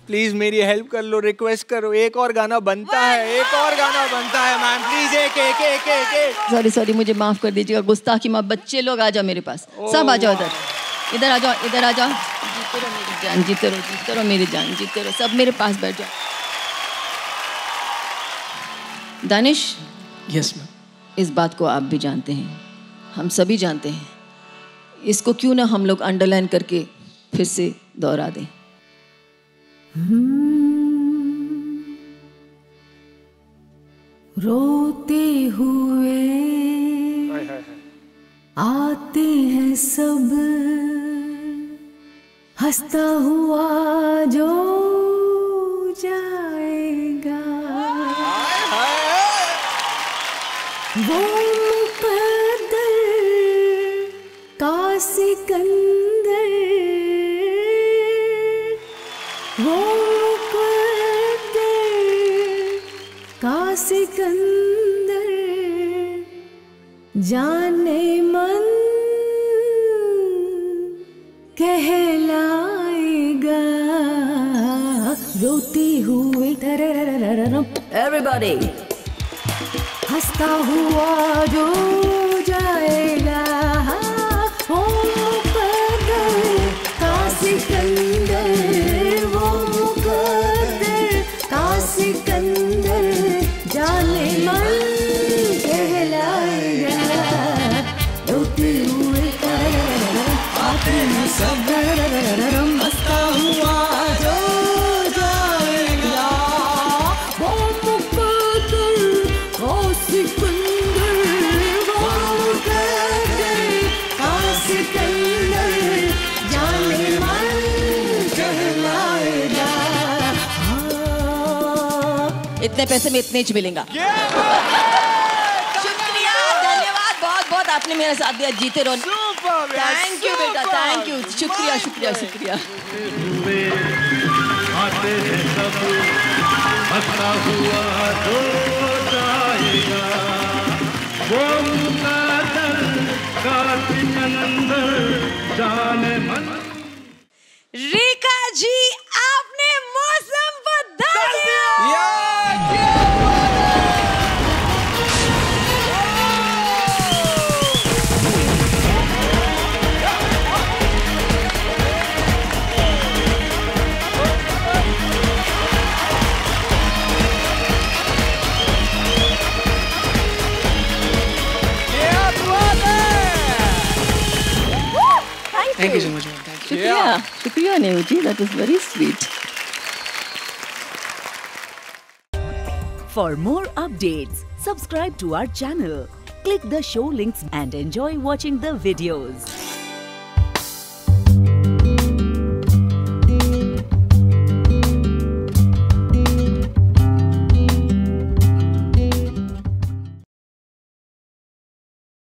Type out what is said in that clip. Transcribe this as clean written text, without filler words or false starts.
Please मेरी help कर लो, request करो, एक और गाना बनता है, एक और गाना बनता है मैम, प्लीज एक एक एक एक एक। सॉरी सॉरी, मुझे माफ कर दीजिएगा, गुस्ताखी माफ। बच्चे लोग आ जाओ मेरे पास, सब आ जाओ इधर, इधर आ जाओ, इधर आ जाओ। जीते रहो मेरी जान, जीते रहो, जीते रहो मेरी जान, जीते रहो, सब मेरे पास बैठ जाओ। Danish, yes ma'am. इस बात को आप भी जानते हैं, हम सभी जानते हैं, इसको क्यों ना हम लोग अंडरलाइन करके फिर से दोहरा दें। रोते हुए आते हैं सब, हंसता हुआ जो जाएगा वो मुक़द्दर का सिकंदर, वो मुक़द्दर का सिकंदर जाने मन कहलाएगा। रोती हुई एवरीबॉडी, हंसता हुआ जो जाएगा वो मुक़द्दर का सिकंदर, वो मुक़द्दर का सिकंदर जाने मन कहलाएगा। रोते हुए आते हैं सब, हंसता हुआ जो जाएगा वो मुक़द्दर का सिकंदर, वो मुक़द्दर का सिकंदर जाने मन कहलाएगा। इतने पैसे में इतने ही मिलेगा। शुक्रिया, धन्यवाद, बहुत बहुत आपने मेरा साथ दिया। जीते रहो। थैंक यू बेटा, थैंक यू, शुक्रिया शुक्रिया शुक्रिया। आते हैं सब, हंसता हुआ जो जाएगा वो मुक़द्दर का सिकंदर जाने मन। रेखा जी, आपने मौसम बदल दिया। Thank you so much, man. Thank you. शुक्रिया शुक्रिया नेहू जी, that was very sweet. For more updates, subscribe to our channel, click the show links and enjoy watching the videos.